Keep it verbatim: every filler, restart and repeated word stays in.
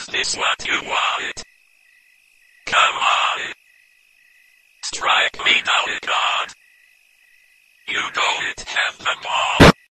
Is this what you want? Come on. Strike me down, God. You don't have the ball.